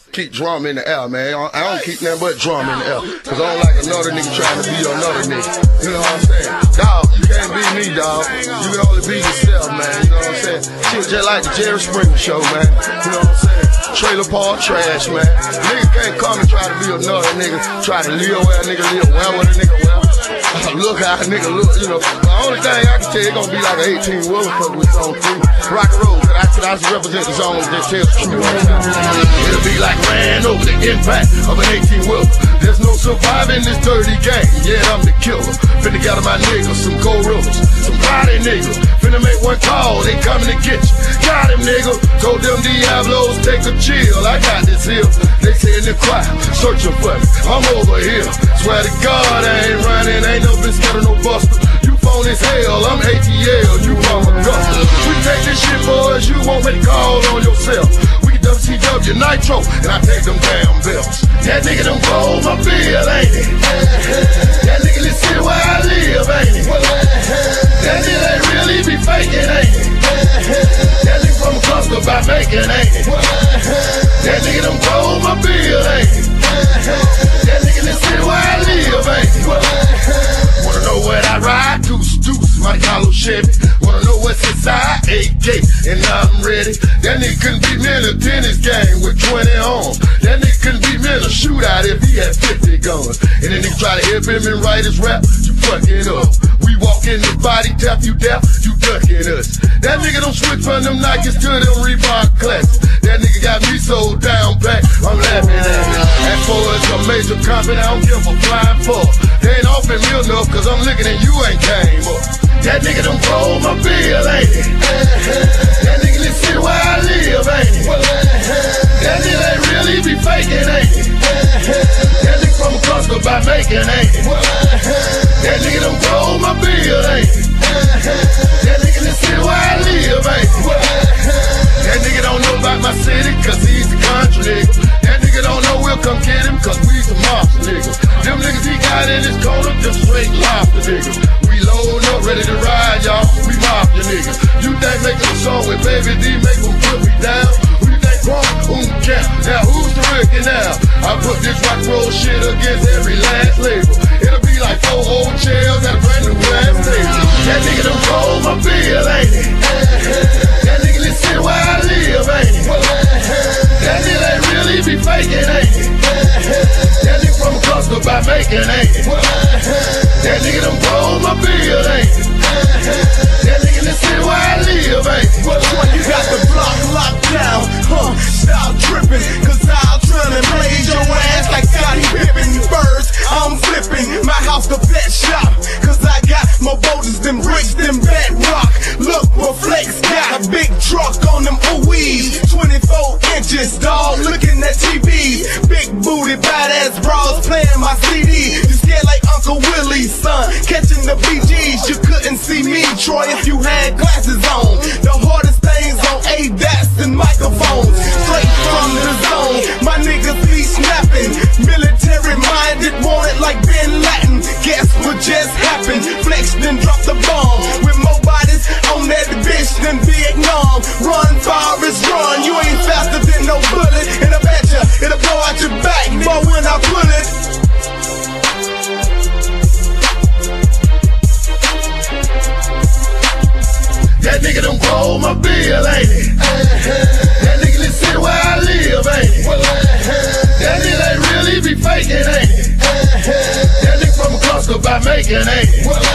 keep drum in the air, man. I don't keep nothing but drum in the air. Cause I don't like another nigga trying to be another nigga. You know what I'm saying? Dog, you can't be me, dog. You can only be yourself, man. You know what I'm saying? Shit just like the Jerry Springer show, man. You know what I'm saying? Trailer park trash, man. Nigga can't come and try to be another nigga. Try to live where a nigga live, where a nigga well. Look how a nigga look, you know. The only thing I can tell you, it's gonna be like an 18-wheeler cause we on through. Rock and roll, cause I represent the zone that tells the truth right now. It'll be like ran over the impact of an 18-wheeler. There's no surviving this dirty game. Yeah, I'm the killer. Finna gather my niggas, some gorillas, some body niggas. Finna make one call, they coming to get you. Got him, nigga. Told them Diablos, take a chill. I got this here. They say in the choir, searching for me. I'm over here. Swear to God, I ain't running, ain't no been scared of no buster. You phone as hell, I'm ATL, you from Augusta. We take this shit, boys, you won't make a call on yourself. We can WCW Nitro, and I take them damn belts. That nigga done roll my bill, ain't it? That nigga, let's see where I live, ain't it? That nigga ain't really be faking, ain't it? That nigga from Augusta by making, ain't it? That nigga done roll my bill, ain't it? That nigga, let's see where I live, ain't it? Wanna know where I ride? Deuce, my yellow Chevy. Wanna know what's inside? AK, and I'm ready. That nigga couldn't beat me in a tennis game with 20 on. That nigga couldn't beat me in a shootout if he had 50 guns. And then nigga try to help him and write his rap, you fucking up. We walk in the body, tap you down, you ducking us. That nigga don't switch from them Nikes to them Reebok classics. That nigga got me so down back, I'm laughing at it. As far as a major company, I don't give a flying fuck. They ain't offering me enough, cause I'm looking at you ain't came up. That nigga done roll my bill, ain't it? That nigga, let's see where I live, ain't it? That nigga ain't really be faking, ain't it? That nigga from Augusta by making, ain't it? That nigga done roll my bill, ain't it? That nigga, let's see where I live, ain't it? That nigga don't know about my city, cause he's the country nigga. That nigga don't know we'll come get him, cause we the mobster niggas. Them niggas he got in his corner, them straight lobster niggas. We load up, ready to ride, y'all. We mobster niggas. You think making a song with Baby D make them put me down? Who you think wrong? Cap. Now who's the rookie now? I put this rock roll shit against every last label. It'll be like 4 old chairs at a brand new glass table. That nigga done roll my bill, ain't it? That nigga, let's see where I live, ain't it? That nigga ain't really be faking, ain't it? That nigga from Augusta by making, ain't it? That nigga done roll my bill, ain't it? That nigga, let's see where I live, ain't it? Which one you got the block locked down? Stop tripping, cause I'll turn and blaze your ass like Scottie Pippen. Birds, I'm flipping, my house the pet shop, cause I got more boulders than bricks than bedrock. Look, my flex got a big truck on them OEs, 24 inches, dog, looking at TV. Big booty, badass bras playing my CD. You scared like Uncle Willie's son, catching the BGs. You couldn't see me, Troy, if you had glasses on. The hardest things on ADAS and microphones, straight from the zone. My niggas be snapping, military minded, want it like Bin Laden. Guess what just happened? Flexed and dropped the bomb with more bodies on that bitch than Vietnam. Run, Forrest, run. You ain't faster than no bullet, and I bet ya it'll blow out your back, but when I pull it. That nigga done roll my bill, ain't it? That nigga, let's see where I live, ain't it? That nigga ain't really be faking, ain't it? That nigga from Augusta by making, ain't it?